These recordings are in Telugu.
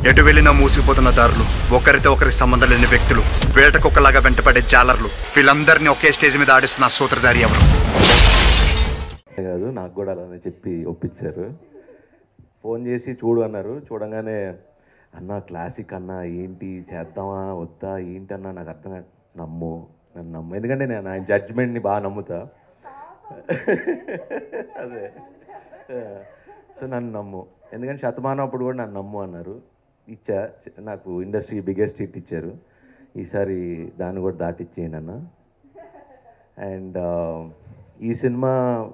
ఎటు వెళ్ళినా మూసిపోతున్న దారులు, ఒకరితో ఒకరికి సంబంధం లేని వ్యక్తులు, వేటకొక్కలాగా వెంటపడే జాలర్లు, వీళ్ళందరినీ ఒకే స్టేజ్ మీద ఆడిస్తున్న సూత్రధారి ఎవరు? కాదు, నాకు కూడా అలానే చెప్పి ఒప్పించారు. ఫోన్ చేసి చూడు అన్నారు. చూడంగానే అన్న క్లాసిక్ అన్న ఏంటి చేద్దామా వద్దా ఏంటి అన్న నాకు అర్థం నన్ను నమ్ము, ఎందుకంటే నేను ఆయన జడ్జ్మెంట్ని బాగా నమ్ముతా. అదే సో నన్ను నమ్ము, ఎందుకంటే శతమానం అప్పుడు కూడా నన్ను నమ్ము అన్నారు. ఇచ్చా, నాకు ఇండస్ట్రీ బిగ్గెస్ట్ హిట్ ఇచ్చారు. ఈసారి దాన్ని కూడా దాటిచ్చేయండి అన్న. అండ్ ఈ సినిమా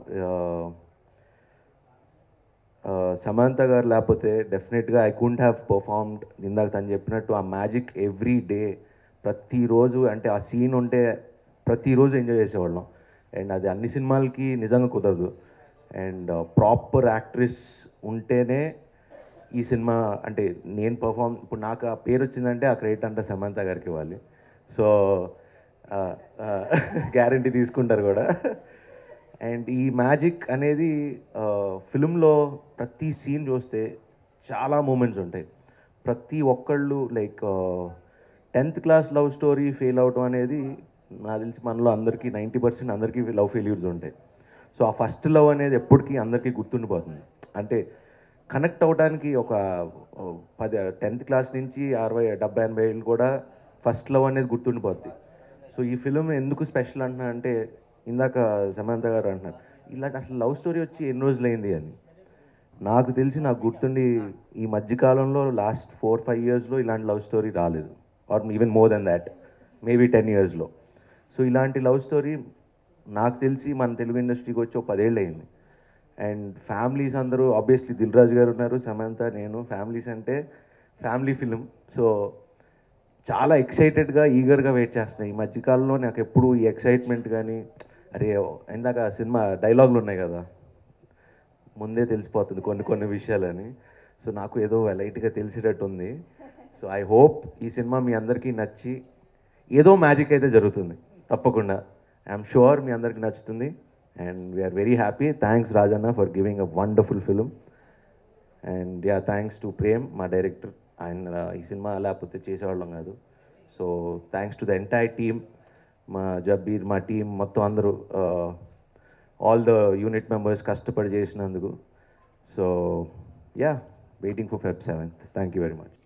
సమంత గారు లేకపోతే డెఫినెట్గా ఐ కుంట్ హ్యావ్ పర్ఫార్మ్డ్. ఇందాక తను చెప్పినట్టు ఆ మ్యాజిక్ ఎవ్రీ డే, ప్రతిరోజు అంటే ఆ సీన్ ఉంటే ప్రతిరోజు ఎంజాయ్ చేసేవాళ్ళం. అండ్ అది అన్ని సినిమాలకి నిజంగా కుదరదు. అండ్ ప్రాపర్ యాక్ట్రెస్ ఉంటేనే ఈ సినిమా అంటే నేను పర్ఫామ్, ఇప్పుడు నాకు ఆ పేరు వచ్చిందంటే ఆ క్రెడిట్ అంతా సమంత గారికి ఇవ్వాలి. సో గ్యారంటీ తీసుకుంటారు కూడా. అండ్ ఈ మ్యాజిక్ అనేది ఫిల్మ్లో ప్రతి సీన్ చూస్తే చాలా మూమెంట్స్ ఉంటాయి. ప్రతి ఒక్కళ్ళు like 10th class love story fail అవటం అనేది నాకు తెలిసి మనలో అందరికీ 90% అందరికీ లవ్ ఫెయిల్యూర్స్ ఉంటాయి. సో ఆ ఫస్ట్ లవ్ అనేది ఎప్పటికీ అందరికీ గుర్తుండిపోతుంది. అంటే కనెక్ట్ అవ్వడానికి ఒక 10th క్లాస్ నుంచి 60, 70, 80 ఏళ్ళు కూడా ఫస్ట్ లవ్ అనేది గుర్తుండిపోద్ది. సో ఈ ఫిలిం ఎందుకు స్పెషల్ అంటున్నా అంటే, ఇందాక సమంత గారు అంటున్నారు ఇలాంటి అసలు లవ్ స్టోరీ వచ్చి ఎన్ని రోజులైంది అని. నాకు తెలిసి నాకు గుర్తుండి ఈ మధ్యకాలంలో లాస్ట్ 4-5 ఇయర్స్లో ఇలాంటి లవ్ స్టోరీ రాలేదు. Or even more than that, maybe 10 ఇయర్స్లో. సో ఇలాంటి లవ్ స్టోరీ నాకు తెలిసి మన తెలుగు ఇండస్ట్రీకి వచ్చి ఒక 10 ఏళ్ళు అయింది. అండ్ ఫ్యామిలీస్ అందరూ ఆబ్వియస్లీ దిల్ రాజు గారు ఉన్నారు, సమంత, నేను. ఫ్యామిలీస్ అంటే ఫ్యామిలీ ఫిలిం. సో చాలా ఎక్సైటెడ్గా ఈగర్గా వెయిట్ చేస్తున్నాయి. ఈ మధ్యకాలంలో నాకు ఎప్పుడు ఈ ఎక్సైట్మెంట్ కానీ, అరే ఇందాక సినిమా డైలాగులు ఉన్నాయి కదా, ముందే తెలిసిపోతుంది కొన్ని విషయాలని. సో నాకు ఏదో లైట్గా తెలిసేటట్టు ఉంది. సో ఐ హోప్ ఈ సినిమా మీ అందరికీ నచ్చి ఏదో మ్యాజిక్ అయితే జరుగుతుంది తప్పకుండా. ఐఎమ్ షూర్ మీ అందరికీ నచ్చుతుంది. And we're very happy. Thanks Rajanna for giving a wonderful film. And yeah, thanks to Prem, మా డైరెక్టర్. ఆయన ఈ సినిమా లేకపోతే చేసేవాళ్ళం కాదు. So thanks to the entire team, మా జబ్బీర్, మా టీం మొత్తం అందరూ, ఆల్ ద యూనిట్ మెంబర్స్ కష్టపడి చేసినందుకు. So yeah, waiting for Feb 7th. Thank you very much.